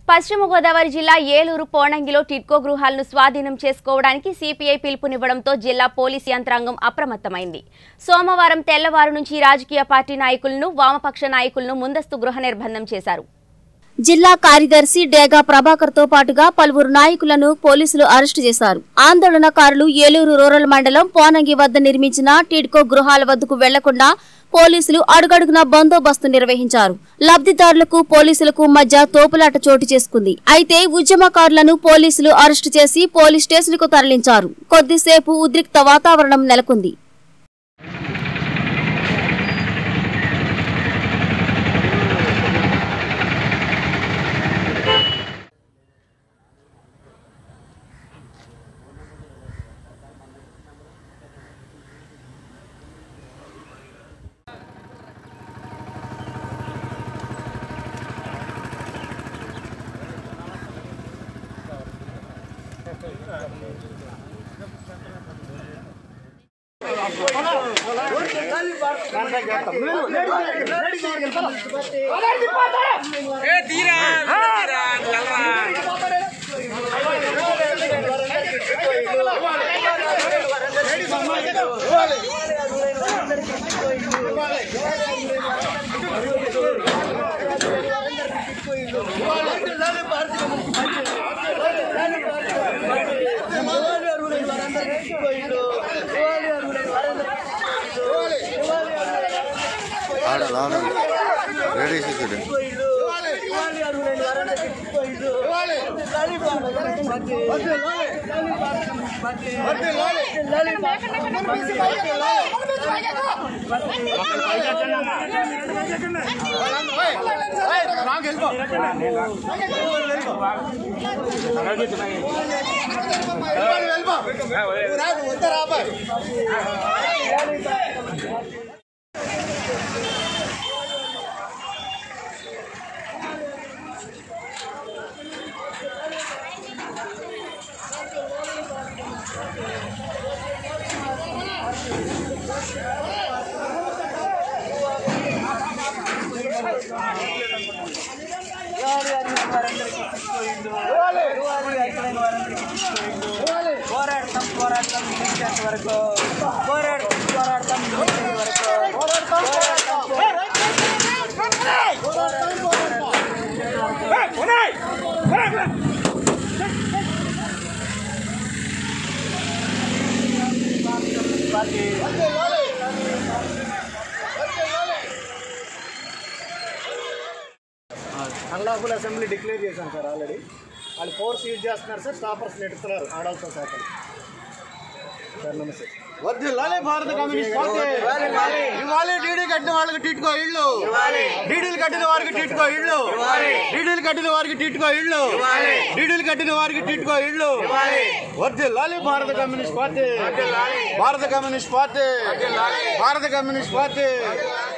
పశ్చిమ గోదావరి జిల్లా ఏలూరు పోనంగిలో టిడ్కో గృహాలను స్వాధీనం చేసుకోవడానికి సిపిఐ పిలుపునివ్వడంతో జిల్లా పోలీసు యంత్రాంగం అప్రమత్తమైంది. సోమవారం తెల్లవారు నుంచి రాజకీయ పార్టీ నాయకులను, వామపక్ష నాయకులను ముందస్తు గృహ నిర్బంధం చేశారు. జిల్లా కార్యదర్శి డేగా ప్రభాకర్ తో పాటుగా పలువురు నాయకులను పోలీసులు అరెస్టు చేశారు. ఆందోళనకారులు ఏలూరు రూరల్ మండలం పోనంగి వద్ద నిర్మించిన టిడ్కో గృహాల వద్దకు వెళ్లకుండా పోలీసులు అడుగడుగునా బందోబస్తు నిర్వహించారు. లబ్ధిదారులకు పోలీసులకు మధ్య తోపులాట చోటు చేసుకుంది. అయితే ఉద్యమకారులను పోలీసులు అరెస్టు చేసి పోలీస్ స్టేషన్ కు తరలించారు. కొద్దిసేపు ఉద్రిక్త వాతావరణం నెలకొంది. అన్లాఫుల్ అసెంబ్లీ డిక్లేర్ చేశాను సార్. ఆల్రెడీ వాళ్ళు ఫోర్స్ యూజ్ చేస్తున్నారు సార్. స్టాపర్స్ నెట్టుతున్నారు ఆడాల్సిన శాఖలు సార్. నమస్తే. వర్ధిల్లాలి భారత కమ్యూనిస్ట్ పార్టీ. ఇవ్వాలి డీడీ కట్టిన వాళ్ళకి టిట్కో ఇళ్ళు, డీడీలు కట్టిన వారికి టిట్కో ఇళ్ళు, డీడీలు కట్టిన వారికి టిట్కో ఇళ్ళు, డీడీలు కట్టిన వారికి టిట్కో ఇళ్ళు. వర్ధిల్లాలి భారత కమ్యూనిస్ట్ పార్టీ, భారత కమ్యూనిస్ట్ పార్టీ, భారత కమ్యూనిస్ట్ పార్టీ.